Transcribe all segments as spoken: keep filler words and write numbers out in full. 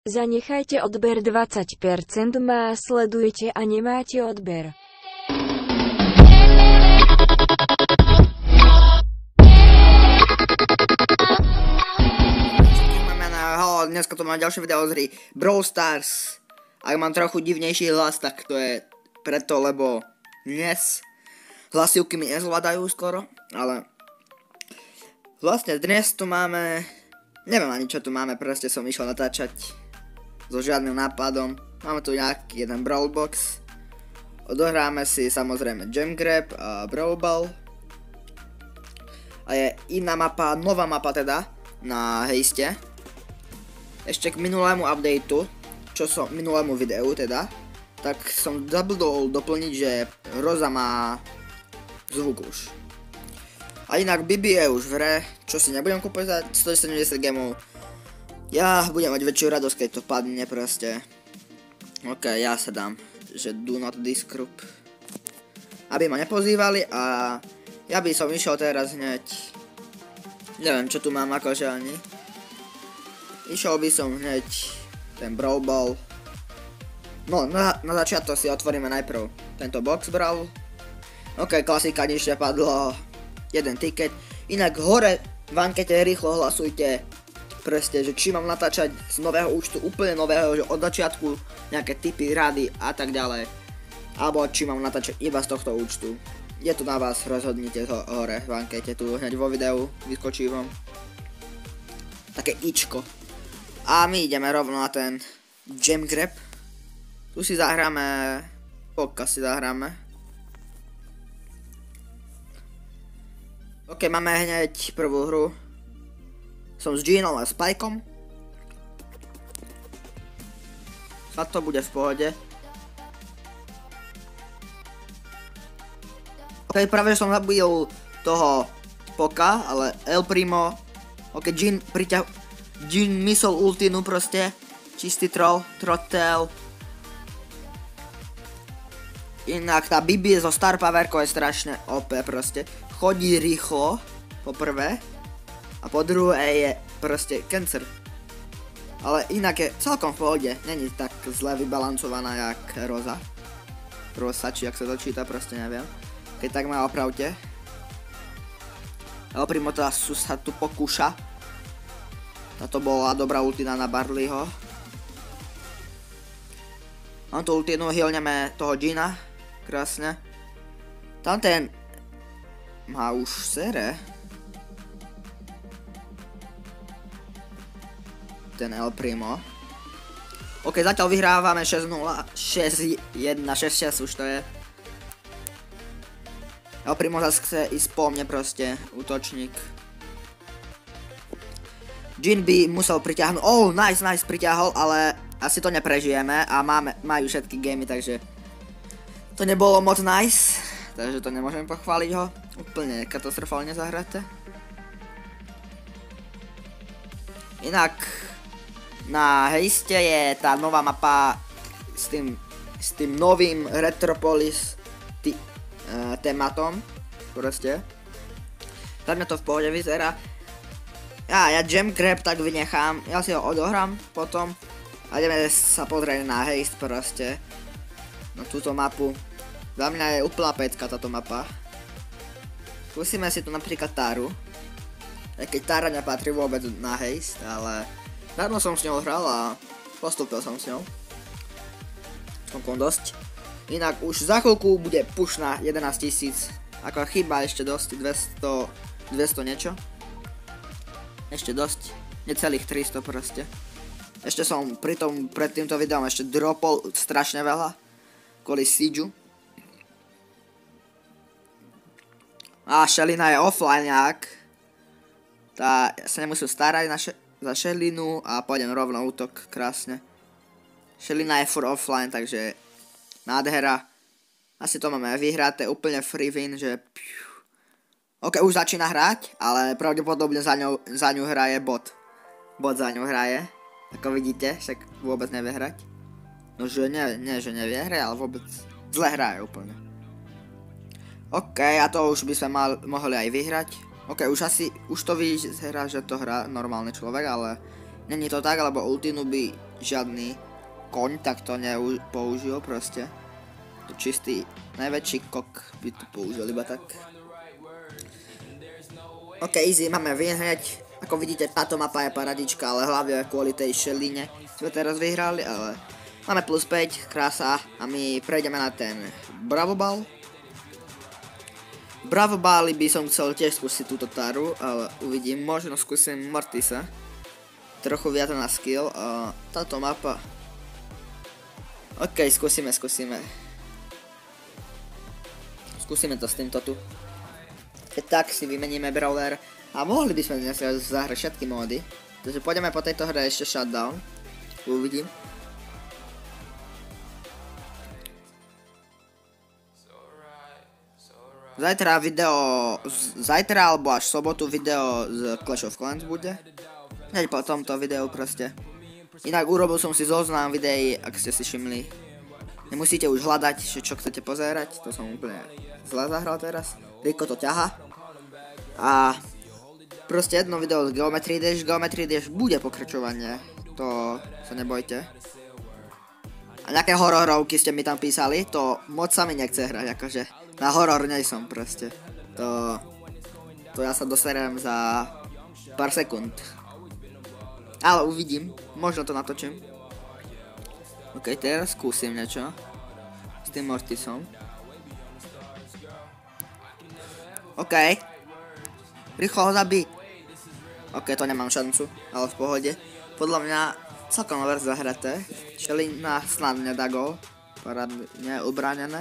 Zanechajte odber dvadsať percent má sledujete a nemáte odber. Dneska tu mám ďalšie video z hry Brawl Stars. Ak mám trochu divnejší hlas, tak to je preto, lebo dnes hlasivky mi nezvládajú skoro, ale vlastne dnes tu máme, neviem ani čo tu máme, proste som išiel natáčať so žiadnym nápadom. Máme tu nejaký jeden Brawl Box, odohráme si samozrejme Gem Grab a Brawl Ball a je iná mapa, nová mapa teda na hejste. Ešte k minulému updateu, čo som, minulému videu teda, tak som zabudol doplniť, že Rosa má zvuk už. A inak Bibi je už v hre, čo si nebudem kúpať za stosedemdesiat gemov. Ja budem mať väčšiu radosť, keď to padne proste. Ok, ja sa dám, že do not disgroup. Aby ma nepozývali a ja by som išiel teraz hneď. Neviem, čo tu mám akože ani. Išiel by som hneď ten Brawl Ball. No, na, na začiatok si otvoríme najprv tento box Brawl. Ok, klasika, nič nepadlo. Jeden ticket. Inak hore v ankete rýchlo hlasujte proste, že či mám natáčať z nového účtu, úplne nového, že od začiatku nejaké tipy, rady a tak ďalej. Alebo či mám natáčať iba z tohto účtu. Je to na vás, rozhodnite to hore v ankete, tu hneď vo videu vyskočí vám také ičko. A my ideme rovno na ten Gem Grab. Tu si zahráme, pokiaľ si zahráme. Ok, máme hneď prvú hru. Som s Ginom a Spikeom. Snad to bude v pohode. Ok, práve som zabil toho Poka, ale El Primo. Ok, Gin priťahuje. Jin mysol ultinu proste. Čistý troll, trotel. Inak tá Bibi zo Star Powerkou je strašne ó pé proste. Chodí rýchlo, po prvé. A po druhé je proste cancer. Ale inak je celkom v pohode. Není tak zle vybalancovaná jak Rosa. Rosa, či jak sa to číta, proste neviem. Keď tak ma opravte. Ale primo teda sa tu pokúša. Táto bola dobrá ultina na Barleyho. Mám tu ultinu, healneme toho Gina. Krásne. Tam ten má už sere. Ten El Primo. Ok, zatiaľ vyhrávame šesť nula, šesť jedna, šesť šesť už to je. El Primo zase chce ísť po mne proste, útočník. Jin by musel priťahnuť, oh nice, nice, priťahol, ale asi to neprežijeme a máme, majú všetky gamey, takže to nebolo moc nice, takže to nemôžem pochváliť ho, úplne katastrofálne zahraté. Inak na hejste je tá nová mapa s tým, s tým novým Retropolis tý, uh, tématom, proste. Tam to v pohode vyzerá. Ja, ja Gem Grab tak vynechám, ja si ho odohrám potom a ideme sa pozrieť na hejst proste, na túto mapu. Za mňa je úplná pecka táto mapa. Skúsime si tu napríklad Taru, aj keď Tara nepatrí vôbec na hejst, ale dávno som s ňou hral a postúpil som s ňou. Celkom dosť. Inak už za chvíľku bude push na jedenásť tisíc, ako chýba ešte dosť, dvesto, dvesto niečo. Ešte dosť, necelých tristo proste. Ešte som pri tom, pred týmto videom ešte dropol strašne veľa. Kvôli Siegeu. A Shellyna je offline nejak. Tá, ja sa nemusím starať na še za Shellynu a pôjdem rovno útok, krásne. Shellyna je furt offline, takže nádhera. Asi to máme vyhráte, úplne free win, že... Ok, už začína hrať, ale pravdepodobne za ňou, za ňu hraje bot. Bot za ňu hraje, ako vidíte, však vôbec nevie hrať. No že nie, nie že nevie hrať, ale vôbec zle hraje úplne. Ok, a to už by sme mal, mohli aj vyhrať. Ok, už asi, už to vyzerá, že to hrá normálny človek, ale Není to tak, lebo ultinu by žiadny koň takto nepoužil proste. To čistý, najväčší kok by to použil iba tak. Ok, easy, máme win hneď. Ako vidíte, táto mapa je paradička, ale hlavne kvôli tej šeline sme teraz vyhrali, ale máme plus päť, krása, a my prejdeme na ten Bravo Ball. Bravo Bally by som chcel tiež skúsiť túto taru, ale uvidím, možno skúsim Mortisa. Trochu viac na skill, a táto mapa... Ok, skúsime, skúsime. Skúsime to s týmto tu. Keď tak si vymeníme brawler. A mohli by sme dnes zahrať všetky módy. Takže pôjdeme po tejto hre ešte Shutdown. Uvidím. Zajtra video... Zajtra alebo až sobotu video z Clash of Clans bude. Hneď po tomto videu proste. Inak urobil som si zoznam videí, ak ste si všimli. Nemusíte už hľadať, čo chcete pozerať. To som úplne zle zahral teraz. Riko to ťaha. A... Proste jedno video z Geometry Dash, Geometry Dash bude pokračovanie, to sa nebojte. A nejaké hororovky ste mi tam písali, to moc sa mi nechce hrať, akože na horor nejsom proste. To, to ja sa doserem za pár sekúnd. Ale uvidím, možno to natočím. Ok, teraz skúsim niečo s tým Mortisom. Ok. Rýchlo ho zabiť. Ok, to nemám šancu, ale v pohode. Podľa mňa celkom dobre zahraté. Šelina snad nedá gól. Parádne ubránené.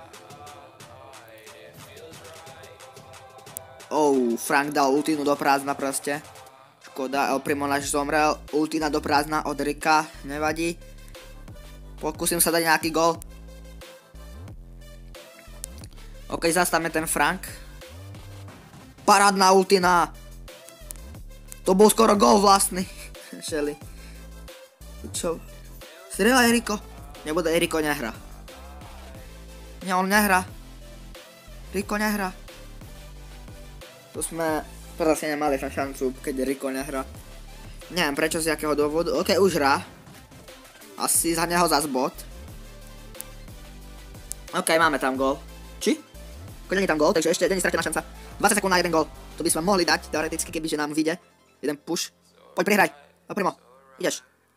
Oh, Frank dal ultinu do prázdna proste. Škoda, El Primo náš zomrel. Ultina do prázdna od Rika, nevadí. Pokúsim sa dať nejaký gól. Ok, zastavme ten Frank. Parádna ultina. To bol skoro gól vlastný. Šeli. Čo? Strieľaj, Riko. Nebude, Riko nehrá. Nie, on nehrá. Riko nehrá. To sme proste nemali šancu, keď Riko nehrá. Neviem prečo, z jakého dôvodu. Ok, už hrá. Asi za neho zas bot. Ok, máme tam gól. Či? Ako nie je tam gól, takže ešte nie je stratená šanca. dvadsať sekúnd na jeden gól. To by sme mohli dať, teoreticky, kebyže nám vyjde. Jeden push. Poď prihraj. No primo. Ideš.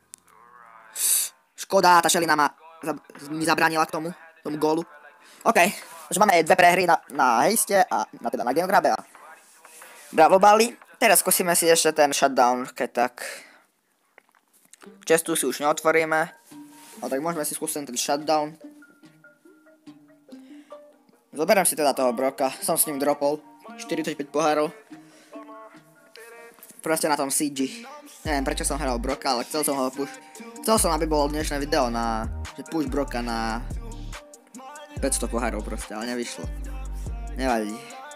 Škoda, tá šelina ma mi zabránila k tomu, tomu gólu. OK. Takže máme dve prehry na, na hejste a na, teda na Geograbe a Bravo Bally. Teraz skúsime si ešte ten Shutdown, keď tak. Chestu si už neotvoríme. Ale tak môžeme si skúsiť ten Shutdown. Zoberiem si teda toho Broka. Som s ním dropol. štyridsaťpäť pohárov. Proste na tom C G. Neviem prečo som hral Broka, ale chcel som ho push. Chcel som, aby bolo dnešné video na... Že push Broka na... päťsto pohárov proste, ale nevyšlo. Nevadí.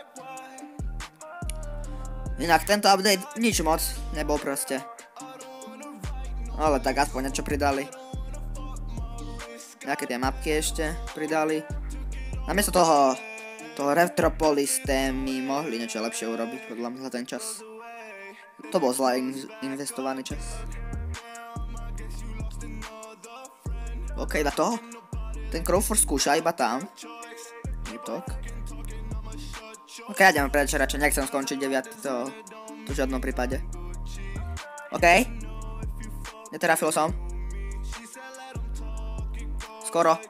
Inak tento update nič moc nebol proste. Ale tak aspoň niečo pridali. Nejaké tie mapky ešte pridali. Namiesto toho... toho Retropolis témy mohli niečo lepšie urobiť podľa mňa za ten čas. To bol zle in investovaný čas. OK, na to. Ten Crawford skúša iba tam. Útok. OK, ja idem preč, radšej nechcem skončiť deviaty, to, to v žiadnom prípade. OK. Netrafil som. Skoro.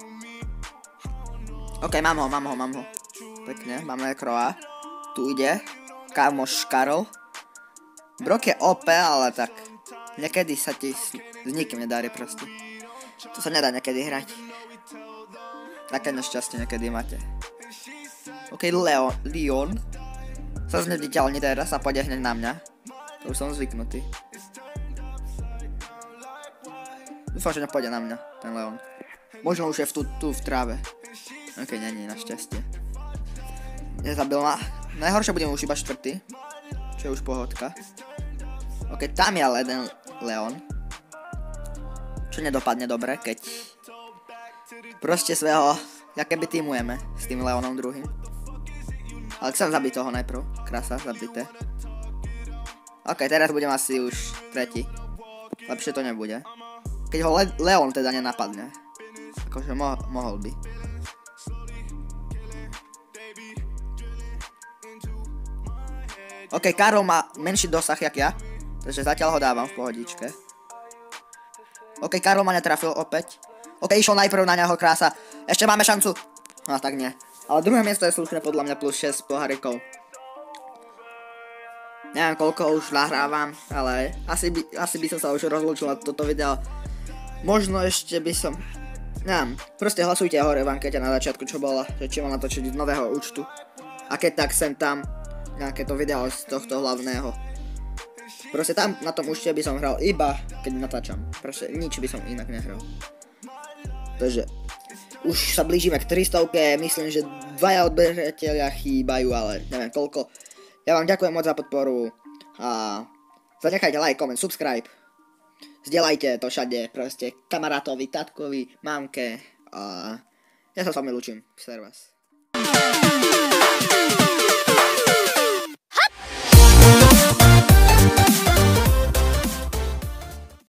OK, mám ho, mám ho, mám ho. Pekne, máme Croa. Tu ide. Kamoš Karol. Brok je ó pé, ale tak niekedy sa ti s, s nikým nedarí proste. To sa nedá niekedy hrať. Také nešťastie niekedy máte. OK, Leon, Leon sa zneviditeľní teraz a pôjde hneď na mňa. To už som zvyknutý. Dúfam, že nepôjde na mňa, ten Leon. Možno už je v tu, tu v tráve. OK, nie, našťastie. Nezabil ma. Najhoršie budem už iba štvrtý. Čo je už pohodka. OK, tam je ale jeden Leon. Čo nedopadne dobre, keď proste svého, ja keby týmujeme s tým Leonom druhým. Ale chcem zabiť toho najprv. Krása, zabité. OK, teraz budem asi už tretí. Lepšie to nebude. Keď ho Le Leon teda nenapadne. Akože mo mohol by. OK, Karol má menší dosah jak ja. Takže zatiaľ ho dávam v pohodičke. OK, Karol ma netrafil opäť. OK, išiel najprv na neho, krása. Ešte máme šancu. No tak nie. Ale druhé miesto je slušné podľa mňa plus šesť pohárikov. Neviem koľko už nahrávam, ale asi by, asi by som sa už rozlúčil na toto video. Možno ešte by som... Neviem, proste hlasujte hore v ankete na začiatku, čo bolo, že či mám natočiť z nového účtu. A keď tak sem tam nejaké to video z tohto hlavného. Proste tam na tom účte by som hral iba keď natáčam. Proste nič by som inak nehral. Takže už sa blížime k trystovke, myslím, že dvaja odberatelia chýbajú, ale neviem koľko. Ja vám ďakujem moc za podporu a zanechajte like, comment, subscribe. Zdieľajte to všade, proste kamarátovi, tatkovi, mamke a ja sa s vami lúčim. Servus.